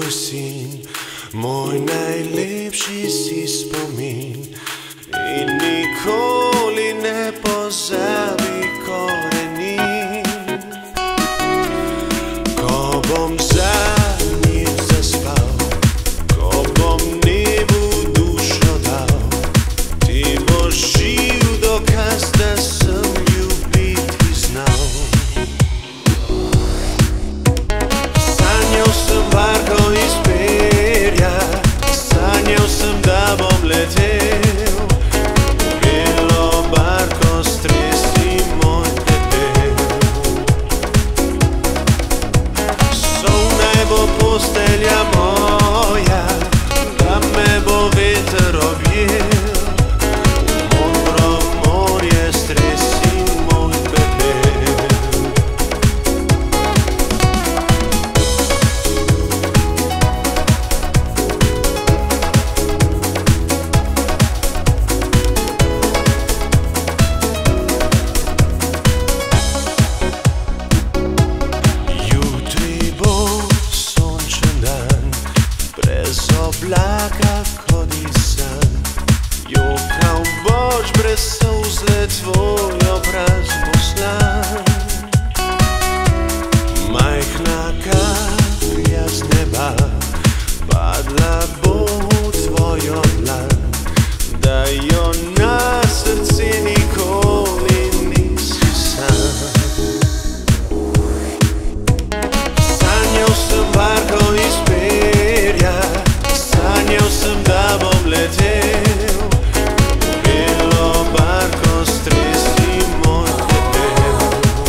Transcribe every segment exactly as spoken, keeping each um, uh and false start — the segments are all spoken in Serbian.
tvoj sin, moj najlepši si spomin. In nikoli ne pozabi korenin. Ko bom zadnjič zaspal, ko bom nebu dušo dal, ti boš živ dokaz, da sem ljubiti znal. Sanjal sem barko iz perja, sanjal sem, da bom letel. Belo barko stresi moj pepel. Sol naj bo postelja moja, da me bo veter objel. Modro morje stresi moj pepel. Oblaka hodi san, jokal boš brez solz, le tvoj obraz bo slan. Majhna kaplja z neba padla bo v tvojo dlan, da jo na srce nikoli nisi sam. Sanjal sem barko iz perja, sanjal sem, da bom letel. Belo barko stresi moj pepel.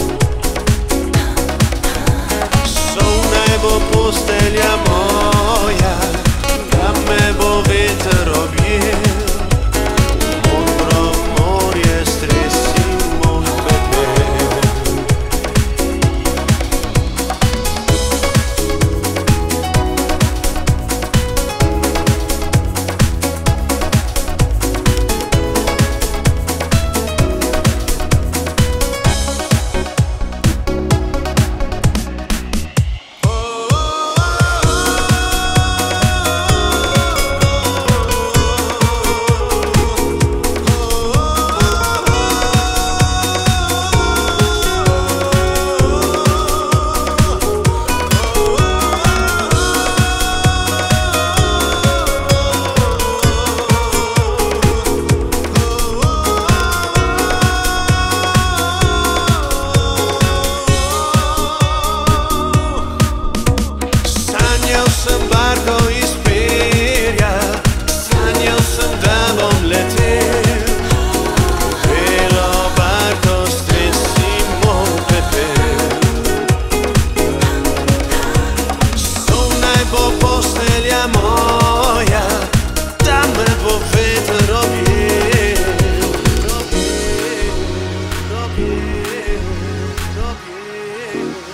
Sol naj bo postelja moja, da me bo veter objel. Modro morje stresi moj pepel. Yeah.